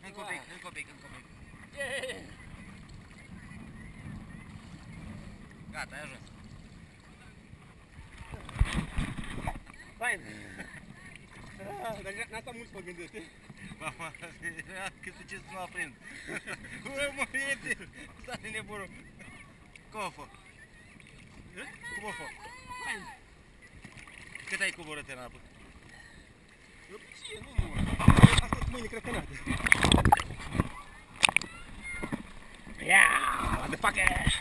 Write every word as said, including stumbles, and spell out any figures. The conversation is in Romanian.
Încă un pic, încă un pic, încă un pic. Gata, ai ajuns. Fain! Dar n-a stat mult pe gândește. Mama, cât ce să nu aprind. Ui, mă, iete! Stai nebunul. Cum a fost? Cum a fost? Fain! Cât ai coborât în apă? Ce? Nu mă. Asta sunt mâine crăcănate. Yeah, motherfucker!